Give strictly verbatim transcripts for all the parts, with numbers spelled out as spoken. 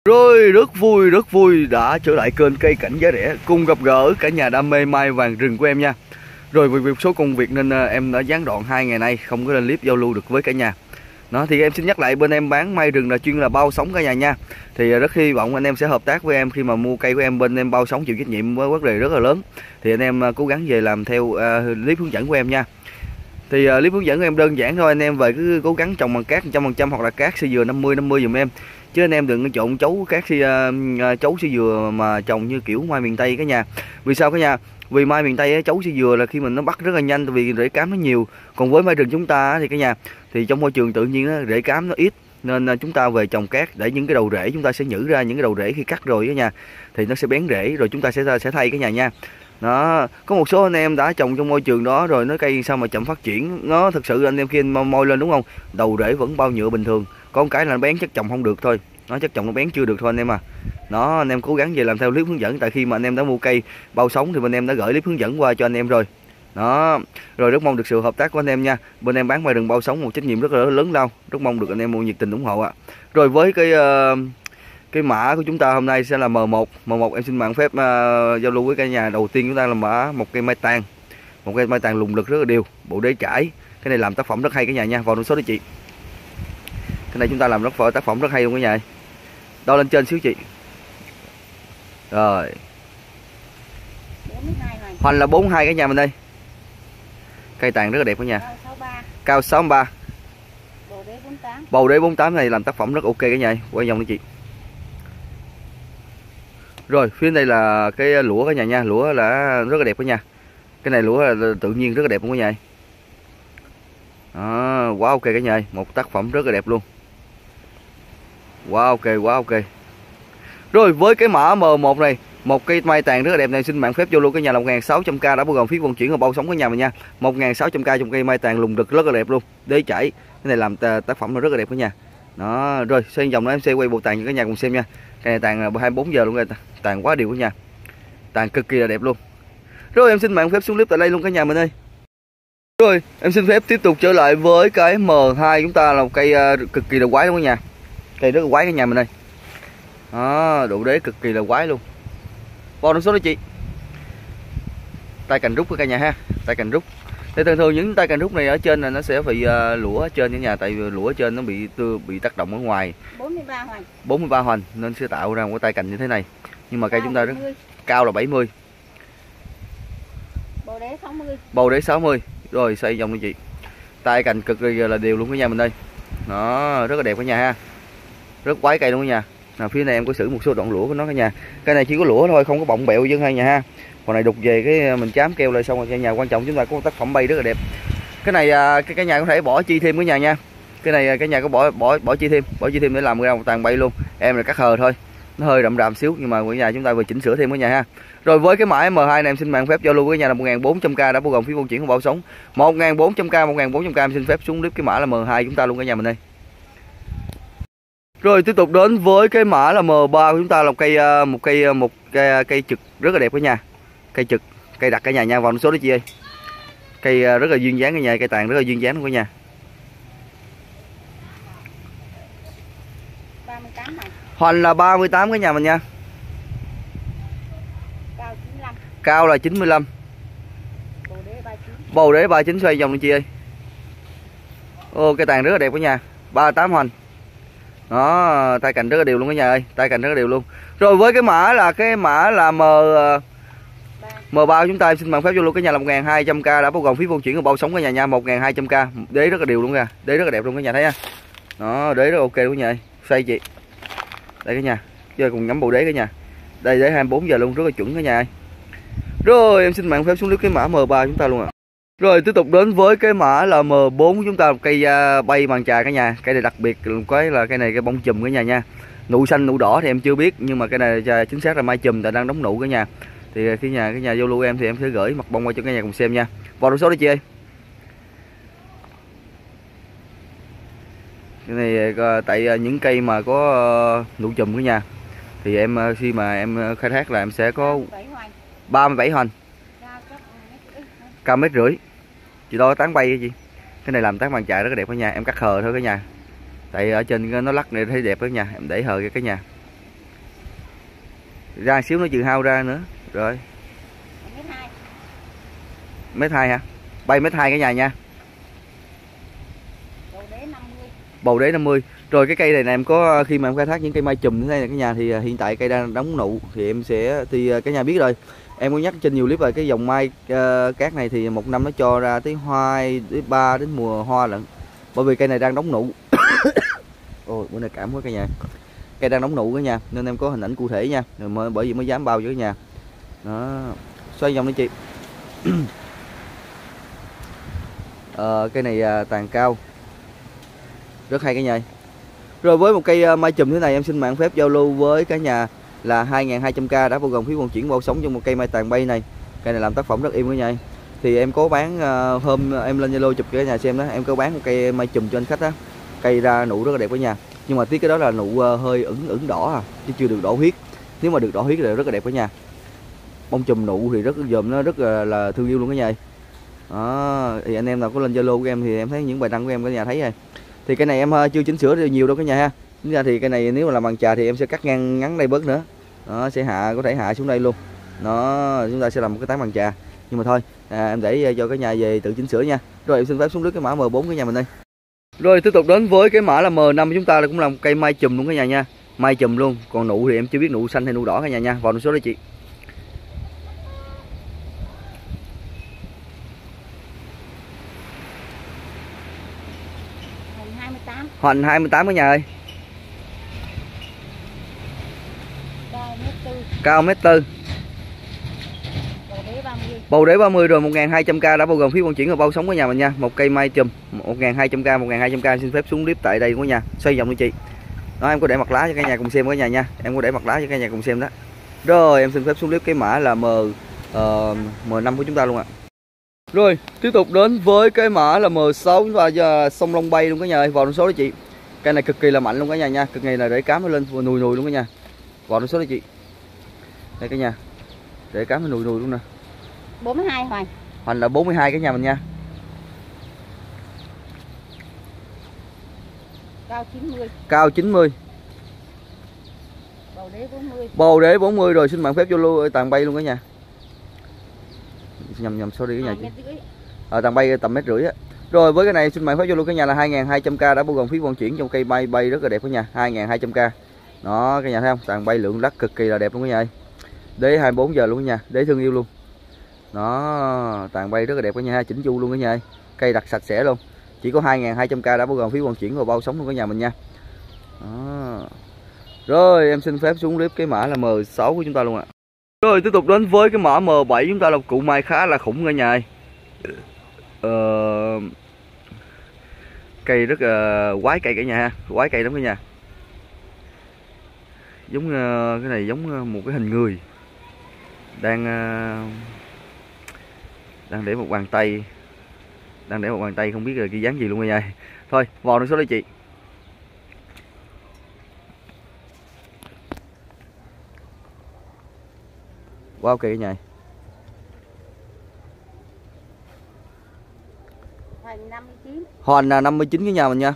Rồi rất vui rất vui đã trở lại kênh Cây Cảnh Giá Rẻ cùng gặp gỡ cả nhà đam mê mai vàng rừng của em nha. Rồi vì một số công việc nên em đã gián đoạn hai ngày nay không có lên clip giao lưu được với cả nhà. Đó thì em xin nhắc lại, bên em bán mai rừng là chuyên là bao sóng cả nhà nha. Thì rất hy vọng anh em sẽ hợp tác với em khi mà mua cây của em, bên em bao sóng chịu trách nhiệm với vấn đề rất là lớn. Thì anh em cố gắng về làm theo uh, clip hướng dẫn của em nha. Thì uh, clip hướng dẫn của em đơn giản thôi, anh em về cứ cố gắng trồng bằng cát một trăm phần trăm hoặc là cát xi dừa năm mươi năm mươi giùm em. Chứ anh em đừng trộn chấu cát xi uh, chấu xi dừa mà trồng như kiểu mai miền Tây cả nhà. Vì sao cả nhà? Vì mai miền Tây chấu xi dừa là khi mình nó bắt rất là nhanh, vì rễ cám nó nhiều. Còn với mai rừng chúng ta thì cả nhà, thì trong môi trường tự nhiên nó rễ cám nó ít, nên chúng ta về trồng cát để những cái đầu rễ chúng ta sẽ nhử ra những cái đầu rễ khi cắt rồi cả nhà, thì nó sẽ bén rễ rồi chúng ta sẽ sẽ thay cả nhà nha. Đó, có một số anh em đã trồng trong môi trường đó rồi nó cây sao mà chậm phát triển, nó thực sự anh em khi anh môi lên đúng không, đầu rễ vẫn bao nhựa bình thường, có một cái là nó bén chất trồng không được thôi, nó chất trồng nó bén chưa được thôi anh em à. Đó, anh em cố gắng về làm theo clip hướng dẫn, tại khi mà anh em đã mua cây bao sóng thì bên em đã gửi clip hướng dẫn qua cho anh em rồi. Đó, rồi rất mong được sự hợp tác của anh em nha. Bên em bán mai rừng bao sóng một trách nhiệm rất là lớn lao, rất mong được anh em nhiệt tình ủng hộ ạ. À. Rồi với cái uh, cái mã của chúng ta hôm nay sẽ là M một. M một em xin mạng phép uh, giao lưu với cả nhà. Đầu tiên chúng ta là mã một cây mai tàn, một cây mai tàn lùng lực rất là đều, bộ đế trải. Cái này làm tác phẩm rất hay cả nhà nha. Vào số đó chị. Cái này chúng ta làm rất tác phẩm rất hay luôn cả nhà. Đo lên trên xíu chị. Rồi. Hoành là bốn mươi hai cả nhà mình đây. Cây tàn rất là đẹp cả nhà. Cao sáu mươi ba. Bầu đế bốn mươi tám. Bầu đế bốn mươi tám này làm tác phẩm rất ok cả nhà. Quay vòng đi chị. Rồi, phía đây là cái lũa cả nhà nha, lũa là rất là đẹp cả nhà. Cái này lũa là tự nhiên rất là đẹp luôn cả nhà. Đó, quá ok cả nhà, một tác phẩm rất là đẹp luôn. Quá ok, quá ok. Rồi với cái mã M một này, một cây mai tàn rất là đẹp này, xin mạng phép vô luôn cái nhà là một nghìn sáu trăm k, đã bao gồm phí vận chuyển và bao sóng của nhà mình nha. một nghìn sáu trăm k trong cây mai tàn lùng rực rất là đẹp luôn. Đế chảy. Cái này làm tác phẩm nó rất là đẹp cả nhà. Đó, rồi xoay vòng nó em sẽ quay bộ tàn cho cả nhà cùng xem nha. Cây này tàn hai mươi bốn giờ luôn rồi, tàn quá đều cả nhà. Tàn cực kỳ là đẹp luôn. Rồi em xin mạng phép xuống clip tại đây luôn cả nhà mình ơi. Rồi, em xin phép tiếp tục trở lại với cái M hai chúng ta là một cây cực kỳ là quái luôn cả nhà. Cây rất là quái cả nhà mình ơi. Đó, độ đế cực kỳ là quái luôn. Vào đồng số đó chị. Tay cành rút của cả nhà ha, tay cành rút. Thì thường thường những tay cành rút này ở trên là nó sẽ bị uh, lũa ở trên cả nhà, tại vì lũa ở trên nó bị bị tác động ở ngoài. bốn mươi ba hoành. bốn mươi ba hoành nên sẽ tạo ra một cái tay cành như thế này. Nhưng mà cây chúng ta rất cao là bảy mươi. Bầu đế sáu mươi. Bầu đế sáu mươi. Rồi xoay vòng đi chị. Tay cành cực kỳ là đều luôn cả nhà mình đây. Đó, rất là đẹp cả nhà ha. Rất quái cây luôn cả nhà. Nào, phía này em có xử một số đoạn lũa của nó cả nhà. Cái này chỉ có lũa thôi, không có bọng bẹo dân hai nhà ha. Còn này đục về cái mình chám keo lại xong rồi cả nhà. Quan trọng chúng ta có một tác phẩm bay rất là đẹp. Cái này cái cả nhà có thể bỏ chi thêm cả nhà nha. Cái này cả nhà có bỏ bỏ bỏ chi thêm, bỏ chi thêm để làm ra một tàn bay luôn. Em là cắt hờ thôi. Nó hơi rậm rạm xíu nhưng mà cả nhà chúng ta vừa chỉnh sửa thêm cả nhà ha. Rồi với cái mã M hai này em xin mạng phép giao lưu với nhà là một nghìn bốn trăm k, đã bao gồm phí vận chuyển và bao sóng. một nghìn bốn trăm k, một nghìn bốn trăm k em xin phép xuống clip cái mã là M hai chúng ta luôn cả nhà mình đây. Rồi tiếp tục đến với cái mã là M ba của chúng ta là một cây một cây một cây cây trực rất là đẹp cả nhà. Cây trực, cây đặt cả nhà nha, vào số đó chị ơi. Cây rất là duyên dáng cả nhà, cây tàn rất là duyên dáng cả nhà. ba mươi tám này. Hoành là ba mươi tám cả nhà mình nha. Cao chín mươi lăm. Cao là chín mươi lăm. Bầu đế ba mươi chín. Bầu đế ba mươi chín xoay vòng đi chị ơi. Ô, cây tàn rất là đẹp cả nhà, ba mươi tám hoành. Đó, tay cành rất là đều luôn cả nhà ơi, tay cành rất là đều luôn. Rồi với cái mã là cái mã là M M ba của chúng ta em xin mạng phép vô luôn cái nhà là một nghìn hai trăm k, đã bao gồm phí vận chuyển và bao sóng cả nhà nha, một nghìn hai trăm k. Đế rất là đều luôn nha, đế rất là đẹp luôn cả nhà thấy nha. Đó, đế rất ok luôn cả nhà ơi. Xoay chị. Đây cả nhà, chơi cùng ngắm bộ đế cả nhà. Đây đế hai mươi bốn giờ luôn, rất là chuẩn cả nhà ơi. Rồi em xin mạng phép xuống clip cái mã M ba chúng ta luôn ạ. À. Rồi tiếp tục đến với cái mã là M bốn của chúng ta, một cây bay màn trà cả nhà. Cây này đặc biệt cái là cây này cái bông chùm cả nhà nha. Nụ xanh nụ đỏ thì em chưa biết, nhưng mà cái này chính xác là mai chùm tại đang đóng nụ cả nhà. Thì khi nhà cái nhà giao lưu em thì em sẽ gửi mặt bông qua cho cả nhà cùng xem nha. Vào đầu số đi chị ơi. Cái này tại những cây mà có nụ chùm cả nhà thì em khi mà em khai thác là em sẽ có ba mươi bảy hoành. Cao mét rưỡi. Chị đo tán bay chị. Cái này làm tán bàn chài rất là đẹp cả nhà, em cắt hờ thôi cả nhà. Tại ở trên nó lắc này thấy đẹp đó nha, em để hờ cái nhà. Ra xíu nó trừ hao ra nữa. Rồi. Mét hai hả? Bay mét hai cả nhà nha. Bầu đế năm mươi. Bầu đế năm mươi. Rồi cái cây này nè em có khi mà em khai thác những cây mai chùm như thế này cả nhà thì hiện tại cây đang đóng nụ thì em sẽ thì cả nhà biết rồi. Em có nhắc trên nhiều clip rồi, cái dòng mai uh, cát này thì một năm nó cho ra tới hai đến ba đến mùa hoa lận. Bởi vì cây này đang đóng nụ. Ôi bữa nay cảm quá cả nhà. Cây đang đóng nụ cả nhà nên em có hình ảnh cụ thể nha. Rồi mới, bởi vì mới dám bao cho cả nhà. Đó. Xoay vòng đi chị. Ờ, cây này à, tàn cao rất hay cả nhà. Rồi với một cây à, mai chùm thế này em xin mạng phép giao lưu với cả nhà là hai nghìn hai trăm k đã bao gồm phí vận chuyển bao sống trong một cây mai tàn bay này. Cây này làm tác phẩm rất im cả nhà. Thì em có bán à, hôm em lên Zalo chụp cho cả nhà xem đó, em có bán một cây mai chùm cho anh khách đó. Cây ra nụ rất là đẹp cả nhà. Nhưng mà tiếc cái đó là nụ à, hơi ửng ửng đỏ à, chứ chưa được đỏ huyết. Nếu mà được đỏ huyết thì rất là đẹp cả nhà. Bông chùm nụ thì rất dòm nó rất là, là thương yêu luôn cả nhà. Đó, thì anh em nào có lên Zalo của em thì em thấy những bài đăng của em cả nhà thấy rồi. Thì cái này em chưa chỉnh sửa được nhiều đâu cả nhà ha. Chính ra thì cái này nếu mà làm bằng trà thì em sẽ cắt ngang ngắn đây bớt nữa. Nó sẽ hạ có thể hạ xuống đây luôn. Nó chúng ta sẽ làm một cái tán bằng trà. Nhưng mà thôi, à, em để cho cả nhà về tự chỉnh sửa nha. Rồi em xin phép xuống nước cái mã M bốn của nhà mình đây. Rồi tiếp tục đến với cái mã là M năm của chúng ta là cũng là một cây mai chùm luôn cả nhà nha. Mai chùm luôn, còn nụ thì em chưa biết nụ xanh hay nụ đỏ cả nhà nha. Vào số đó chị. Hoành hai mươi tám cả nhà ơi. Cao mét tư. Bầu đế ba mươi rồi một nghìn hai trăm k đã bao gồm phí vận chuyển và bao sống của nhà mình nha. Một cây mai chùm một nghìn hai trăm k, một nghìn hai trăm k xin phép xuống clip tại đây của nhà. Xoay vòng đi chị. Đó em có để mặt lá cho cả nhà cùng xem cả nhà nha. Em có để mặt lá cho cả nhà cùng xem đó. Rồi em xin phép xuống clip cái mã là M uh, M năm của chúng ta luôn ạ. Rồi tiếp tục đến với cái mã là M sáu và sông Long Bay luôn cả nhà ơi. Vào số đó chị. Cây này cực kỳ là mạnh luôn cả nhà nha. Cực kỳ là để cám nó lên nùi nùi luôn cả nhà. Vào số đó chị. Đây cả nhà. Để cám nó nùi nùi luôn nè. bốn mươi hai Hoành. Hoành là bốn mươi hai cả nhà mình nha. Cao chín mươi. Cao chín mươi. Bầu đế bốn mươi. Bầu đế bốn mươi rồi xin mạng phép Zalo tàn bay luôn cả nhà. Nhầm nhầm sorry cả nhà. Ờ tàn bay tầm mét rưỡi á. Rồi với cái này xin mạng phép Zalo cả nhà là hai nghìn hai trăm k đã bao gồm phí vận chuyển trong cây bay bay rất là đẹp cả nhà, hai nghìn hai trăm k. Đó cả nhà thấy không? Tàn bay lượng đất cực kỳ là đẹp luôn cả nhà ơi. Đế hai mươi bốn giờ luôn cả nhà, đế thương yêu luôn. Đó, tàn bay rất là đẹp cả nhà, chỉnh chu luôn cả nhà ơi. Cây đặt sạch sẽ luôn. Chỉ có hai nghìn hai trăm k đã bao gồm phí vận chuyển và bao sống luôn cả nhà mình nha. Đó. Rồi em xin phép xuống clip cái mã là M sáu của chúng ta luôn ạ. Rồi tiếp tục đến với cái mã M bảy chúng ta là cụ mai khá là khủng cả nhà ơi. Ờ... Cây rất là uh, quái cây cả nhà ha, quái cây lắm cả nhà. Giống uh, cái này giống uh, một cái hình người đang uh, đang để một bàn tay, đang để một bàn tay không biết là cái dáng gì luôn cả nhà. Thôi vào được số đây chị. Wow kìa cả nhà. Hoành năm mươi chín. Hoành là năm mươi chín cái nhà mình nha.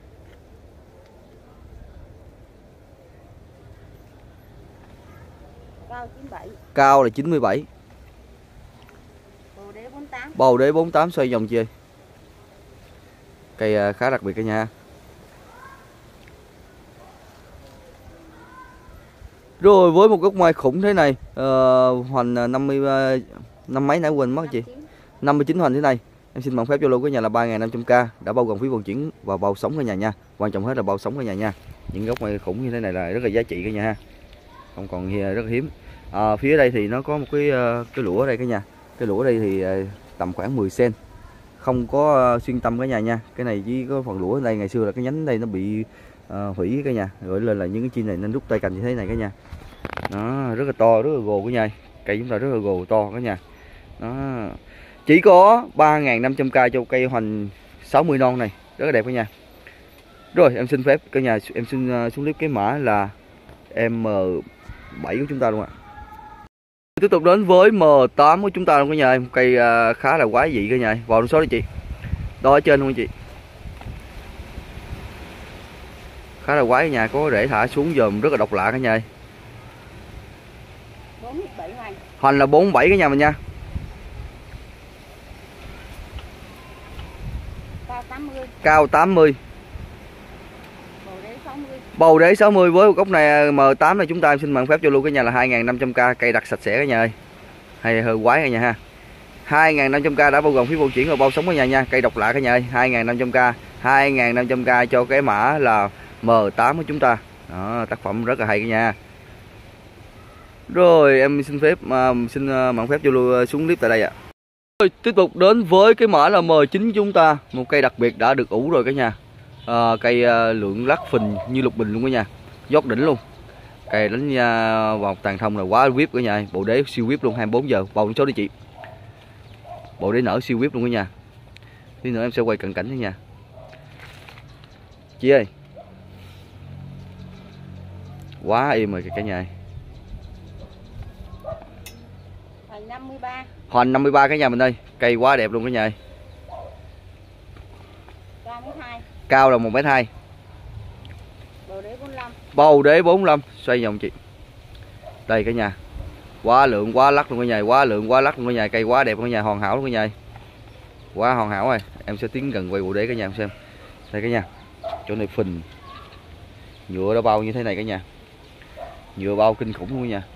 Cao chín mươi bảy. Cao là chín mươi bảy. Bầu đế bốn mươi tám. Bầu đế bốn mươi tám xoay vòng chị ơi. Cây khá đặc biệt cả nhà. Rồi với một gốc mai khủng thế này, uh, hoành năm mươi năm mấy nãy quên mất chị. năm mươi chín hoành thế này. Em xin bằng phép Zalo của nhà là ba nghìn năm trăm k đã bao gồm phí vận chuyển và bao sống cả nhà nha. Quan trọng hết là bao sống cả nhà nha. Những gốc mai khủng như thế này là rất là giá trị cả nhà ha. Không còn rất là hiếm. À, phía đây thì nó có một cái cái lũa ở đây cả nhà. Cái lũa ở đây thì tầm khoảng mười xen. Không có xuyên tâm cả nhà nha. Cái này chỉ có phần lũa ở đây, ngày xưa là cái nhánh đây nó bị uh, hủy cả nhà. Rồi lên là những cái chim này nên rút tay cành như thế này cả nhà. Đó, rất là to, rất là gồ cả nhà. Cây chúng ta rất là gồ to cả nhà. Đó. Chỉ có ba nghìn năm trăm k cho cây hoành sáu mươi non này, rất là đẹp cả nhà. Rồi em xin phép cả nhà em xin uh, xuống clip cái mã là M bảy của chúng ta luôn ạ. Tiếp tục đến với M tám của chúng ta luôn cả nhà, một cây uh, khá là quái dị cả nhà. Vào số đi chị. Đó ở trên luôn chị. Khá là quái cả nhà, có rễ thả xuống dòm rất là độc lạ cả nhà. bốn mươi bảy hoành. Hoành là bốn mươi bảy cả nhà mình nha. Cao tám mươi. Cao tám mươi. Bầu đế sáu mươi. Bầu đế sáu mươi với một gốc này M tám này chúng ta xin mạn phép cho luôn cả nhà là hai nghìn năm trăm k, cây đặc sạch sẽ cả nhà ơi. Hay hơi quái cả nhà ha. hai nghìn năm trăm k đã bao gồm phí vận chuyển và bao sống cả nhà nha, cây độc lạ cả nhà ơi, hai nghìn năm trăm k, hai nghìn năm trăm k cho cái mã là M tám của chúng ta. Đó, tác phẩm rất là hay cả nhà. Rồi em xin phép uh, xin uh, mạn phép cho luôn xuống clip tại đây ạ. Rồi tiếp tục đến với cái mã là M chín chúng ta, một cây đặc biệt đã được ủ rồi cả nhà. À, cây uh, lượng lắc phình như lục bình luôn cả nhà, dót đỉnh luôn. Cây đánh uh, vào tàn thông là quá vip cả nhà, bộ đế siêu vip luôn, hai mươi bốn giờ bầu số đi chị. Bộ đế nở siêu vip luôn cả nhà. Tí nữa em sẽ quay cận cảnh cả nhà. Chị ơi. Quá im rồi cả nhà. Hoành năm mươi ba. Hoành năm mươi ba cả nhà mình ơi, cây quá đẹp luôn cả nhà. Cao mét hai. Cao là một mét hai. Bầu đế bốn mươi lăm. Bầu đế bốn mươi lăm, xoay vòng chị. Đây cả nhà. Quá lượng quá lắc luôn cả nhà, quá lượng quá lắc luôn cả nhà, cây quá đẹp cả nhà, hoàn hảo luôn cả nhà. Quá hoàn hảo rồi, em sẽ tiến gần quay bộ đế cả nhà em xem. Đây cả nhà. Chỗ này phình. Nhựa đã bao như thế này cả nhà. Nhựa bao kinh khủng luôn cả nhà.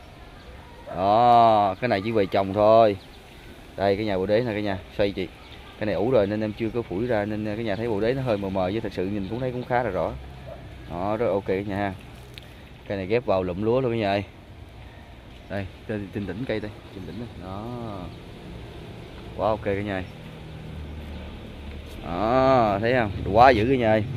Đó, cái này chỉ về trồng thôi. Đây cái nhà bộ đế này cả nhà, xoay chị. Cái này ủ rồi nên em chưa có phủi ra nên cái nhà thấy bộ đế nó hơi mờ mờ, với thật sự nhìn cũng thấy cũng khá là rõ. Đó, rất ok cả nhà ha. Cây này ghép vào lụm lúa luôn cả nhà ơi. Đây, trên trên đỉnh cây đây, trên đỉnh đây. Đó. Quá ok cả nhà. Đó, thấy không? Quá dữ cả nhà ơi.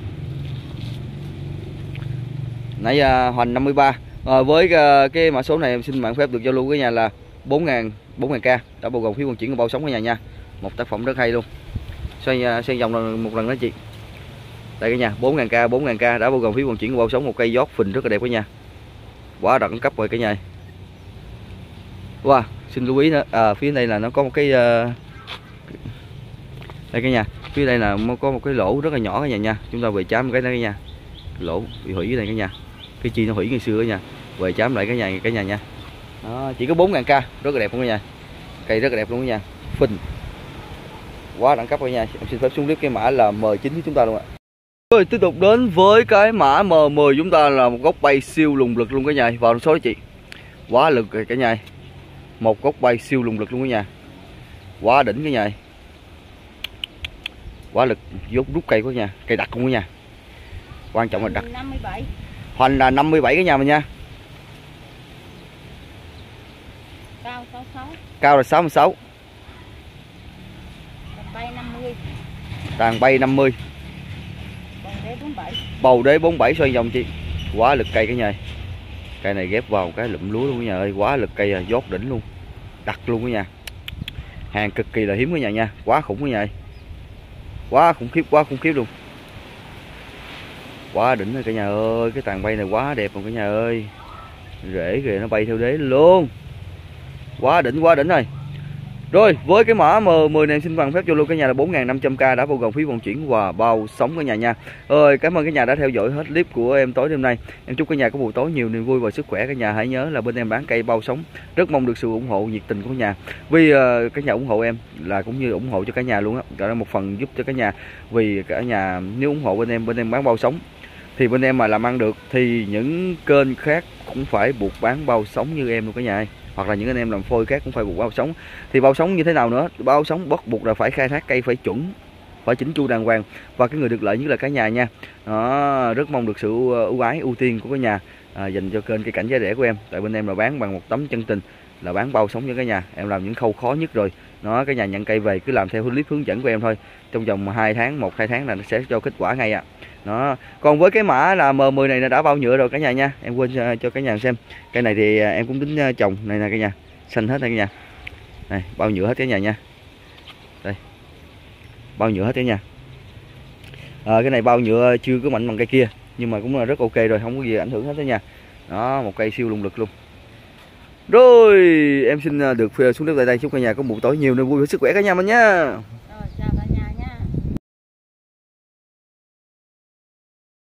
Nãy uh, Hoành năm mươi ba. À, với uh, cái mã số này em xin mạn phép được giao lưu với nhà là bốn nghìn k, đã bao gồm phí vận chuyển và bao sống của nhà nha. Một tác phẩm rất hay luôn. Xoay uh, xoay vòng một lần đó chị. Đây cả nhà, bốn nghìn k, bốn nghìn k đã bao gồm phí vận chuyển và bao sống, một cây giót phình rất là đẹp cả nhà. Quá đẳng cấp rồi cả nhà. Wow, xin lưu ý nữa, à, phía đây là nó có một cái uh... đây cả nhà, phía đây là có một cái lỗ rất là nhỏ cả nhà nha. Chúng ta về chám cái đó cả nhà. Lỗ bị hủy ở đây cả nhà. Cái chi nó hủy ngày xưa cả nhà. Về chám lại cả nhà cả nhà nha. Đó, chỉ có bốn nghìn k, rất là đẹp luôn cả nhà. Cây rất là đẹp luôn cả nhà. Phình. Quá đẳng cấp cả nhà. Em xin phép xuống clip cái mã là M chín của chúng ta luôn ạ. Rồi tiếp tục đến với cái mã M mười chúng ta là một gốc bay siêu lùng lực luôn cả nhà. Vào số đó chị. Quá lực cả nhà. Một gốc bay siêu lùng lực luôn cả nhà. Quá đỉnh cả nhà. Quá lực, dốt rút cây của nhà, cây đặc luôn cả nhà. Quan trọng là đặc. năm mươi bảy. Hoành là năm mươi bảy cái nhà mình nha. Cao sáu mươi sáu. Cao là sáu mươi sáu. Tàn bay năm mươi. Tàn bay năm mươi. Bầu đế bốn mươi bảy. Bầu đế bốn mươi bảy xoay vòng chị. Quá lực cây cả nhà. Cây này ghép vào cái lụm lúa luôn cả nhà ơi, quá lực cây à, dốt đỉnh luôn. Đặc luôn cả nhà. Hàng cực kỳ là hiếm cả nhà nha, quá khủng cả nhà ơi. Quá khủng khiếp, quá khủng khiếp luôn. Quá đỉnh rồi cả nhà ơi, cái tàn bay này quá đẹp luôn cả nhà ơi. Rễ kìa nó bay theo đế luôn. Quá đỉnh, quá đỉnh rồi. Rồi, với cái mã M mười này xin bằng phép cho luôn cả nhà là bốn nghìn năm trăm k đã bao gồm phí vận chuyển và bao sống cả nhà nha. Ơi, cảm ơn cả nhà đã theo dõi hết clip của em tối đêm nay. Em chúc cả nhà có buổi tối nhiều niềm vui và sức khỏe cả nhà. Hãy nhớ là bên em bán cây bao sống. Rất mong được sự ủng hộ nhiệt tình của cả nhà. Vì uh, cả nhà ủng hộ em là cũng như ủng hộ cho cả nhà luôn á. Đó là một phần giúp cho cả nhà. Vì cả nhà nếu ủng hộ bên em, bên em bán bao sống thì bên em mà làm ăn được thì những kênh khác cũng phải buộc bán bao sống như em luôn cả nhà ơi. Hoặc là những anh em làm phôi khác cũng phải buộc bao sống. Thì bao sống như thế nào nữa? Bao sống bắt buộc là phải khai thác cây phải chuẩn, phải chỉnh chu đàng hoàng, và cái người được lợi nhất là cả nhà nha. Đó, rất mong được sự ưu ái ưu tiên của cả nhà à, dành cho kênh cây cảnh giá rẻ của em. Tại bên em là bán bằng một tấm chân tình, là bán bao sống cho cả nhà. Em làm những khâu khó nhất rồi. Nó cả nhà nhận cây về cứ làm theo clip hướng dẫn của em thôi. Trong vòng hai tháng, một hai tháng là nó sẽ cho kết quả ngay ạ. À. Đó. Còn với cái mã là M mười này là đã bao nhựa rồi cả nhà nha. Em quên cho cả nhà xem. Cái này thì em cũng tính trồng này nè cả nhà. Xanh hết đây cả nhà. Này, bao nhựa hết cả nhà nha. Đây. Bao nhựa hết cả nhà. À, cái này bao nhựa chưa có mạnh bằng cây kia, nhưng mà cũng là rất ok rồi, không có gì ảnh hưởng hết đó nha. Đó, một cây siêu lùng lực luôn. Rồi, em xin được xuống đất tại đây, chúc cả nhà có một tối nhiều niềm vui và sức khỏe cả nhà mình nha.